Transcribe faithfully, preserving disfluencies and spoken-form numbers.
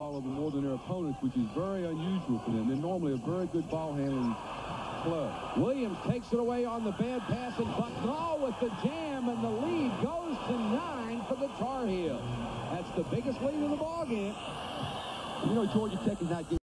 All of them more than their opponents, which is very unusual for them. They're normally a very good ball handling club. Williams takes it away on the bad pass, and Bucknall with the jam, and the lead goes to nine for the Tar Heels. That's the biggest lead in the ball game. You know, Georgia Tech is not getting